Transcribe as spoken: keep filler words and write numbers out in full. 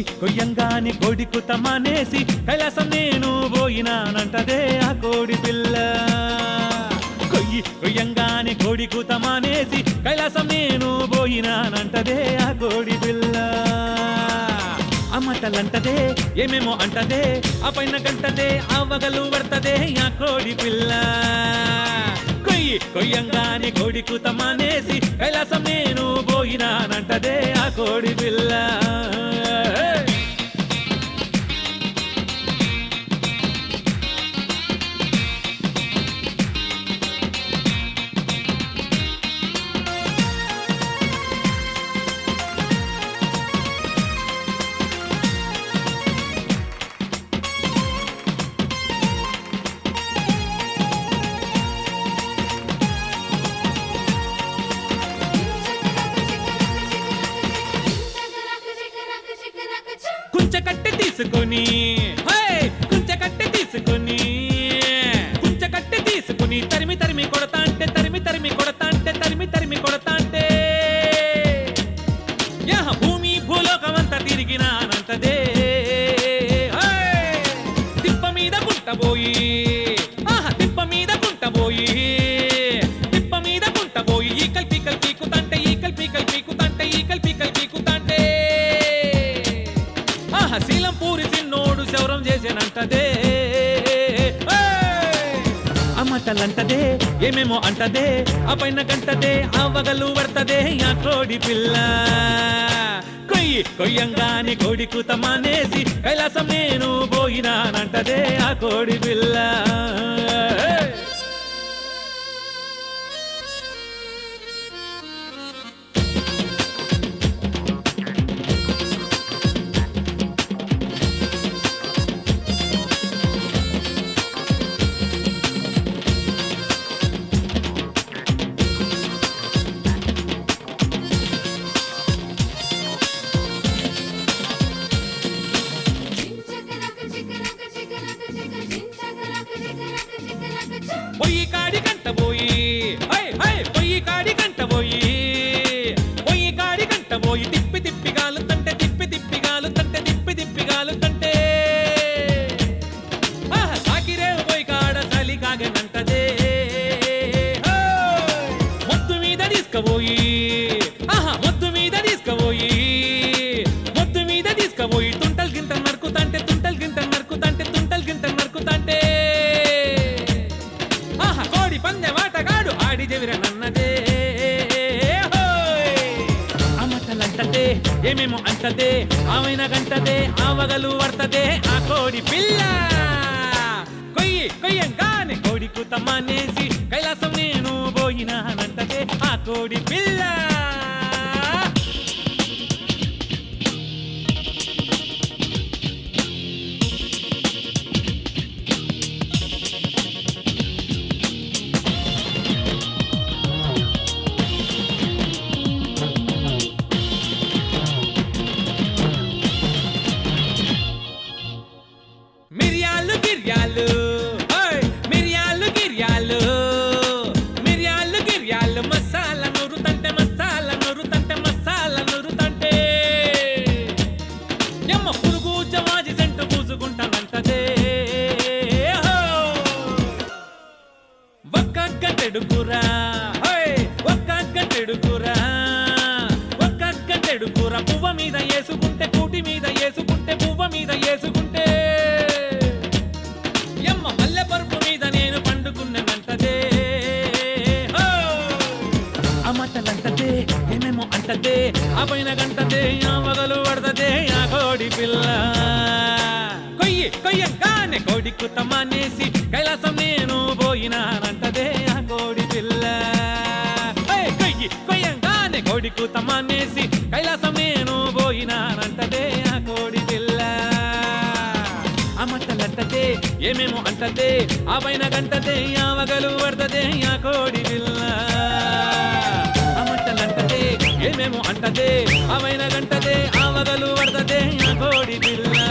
కొయ్యంగాని కోడి కూత మానేసి కైలాసం నేను పోయినానంటదే ఆ కోడి పిల్ల కొయ్యి కొయ్యంగాని కోడి కూత మానేసి కైలాసం నేను పోయినానంటదే ఆ కోడి పిల్ల అమ్మటలంటదే ఏమేమో అంటదే ఆ పైన గంటదే ఆవగలు పడతదే ఆ కోడి పిల్ల కొయ్యి కొయ్యంగాని కోడి కూత మానేసి కైలాసం నేను పోయినానంటదే ఆ కోడి పిల్ల కుంచకట్టె తీసుకొని కుంచకట్టె తీసుకొని కుంచకట్టె తీసుకుని తరిమి తరిమి కొడతా అంటే తరిమి తరిమి కొడతా అంటే తరిమి తరిమి కొడతా అంటే యహ భూమి భూలోకమంతా తిరిగినానంటదే తిప్ప మీద గుంటబోయి ఆహా తిప్ప మీద గుంటబోయి తిప్ప మీద గుంటబోయి ఈ కల్పి కల్పి కుతంటే ఈ కల్పి కల్పి కుతంటే ఈ కల్పి కల్పి కుతంటే శీలం పూరి సిన్నోడు శౌరం చేసేనంటదే అమ్మటలంటదే ఏమేమో అంటదే ఆ పైన గంటదే ఆవగలు పడతదే ఆ కోడి పిల్ల కొయ్యి కొయ్యంగాని కోడి కూత మానేసి కైలాసం నేను పోయినానంటదే ఆ కోడి పిల్ల పొయ్యి కాడి గంట పోయి పొయ్యి కాడి గంట పోయి పొయ్యి కాడి గంట పోయి తిప్పి తిప్పి గాలుతంటే తిప్పి తిప్పి గాలుతంటే తిప్పి తిప్పి గాలుతంటే ఆహా సాకిరేవు పోయి కాడ చలి కాగనంటదే మొత్తు మీద తీసుకుపోయి ఆహా మొత్తు మీద తీసుకుపోయి మొత్తు మీద తీసుకుపోయి తుంటల్ గింట నరుకుతంటే తుంటల్ గింట నరుకుతంటే తుంటల్ గింట నరుకుతంటే పందె మాటగాడు ఆడి చెవిరనన్నదే అమ్మటలంటదే ఏమేమో అంటదే ఆమెన గంటదే ఆవగలు పడతదే ఆ కోడి పిల్ల కొయ్యి కొయ్యంగానే కోడి కూత మానేసి కైలాసం నేను పోయినానంటదే ఆ కోడి పిల్ల మిరియాలు గిర్యాలు మిరియాలు గిర్యాలు మిరియాలు గిర్యాలు మసాలా నూరుతంటే మసాలా నూరుతంటే మసాలా నూరుతంటే ఎమ్మ పురుగు జవాజి సెంటు పూసుకుంటానంటదే ఒక్క గంటెడు కూర ఒక్క గంటెడు కూర ఒక్క గంటెడు కూర పువ్వ మీద వేసుకుంటే కూటి మీద వేసుకుంటే పువ్వ మీద వేసుకుంటే పరుపు మీద నేను పండుకున్నానంటదే అమ్మటలంటదే ఏమేమో అంటదే ఆ పైన గంటదే ఆవగలు పడతదే ఆ కోడి పిల్ల కొయ్యి కొయ్యంగానే కోడి కూత మానేసి కైలాసం నేను పోయినానంటదే ఆ కోడి పిల్ల కొయ్యి కొయ్యంగానే కోడి కూత మానేసి కైలాసం నేను పోయినానంటదే ఆ కోడి పిల్ల అమ్మటలంటదే ఏమేమో అంటదే ఆ పైన గంటదే ఆవగలు పడతదే ఆ కోడి పిల్ల అమ్మటలంటదే ఏమేమో అంటదే ఆ పైన గంటదే ఆవగలు పడతదే ఆ కోడి పిల్ల